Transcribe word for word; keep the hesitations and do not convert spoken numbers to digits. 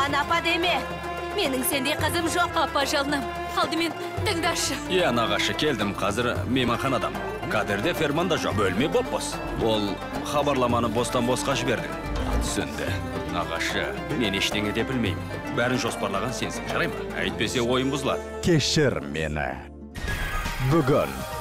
маған апа деме. Менің сендей қызым жоқ. Апа жалынам, алдымен тыңдашы. Е, нағашы, келдім, қазір мейманханадам. Кадірде ферманда жоқ, бөлме боп-бос. Ол хабарламаны бостан-босқа жіберді. Түсінді. Нағашы, мен ештеңе де білмеймін. Бәрін жоспарлаған сенсің, жарай ма? Әйтпесе ойын бұзылады. Кешір мені. Бүгін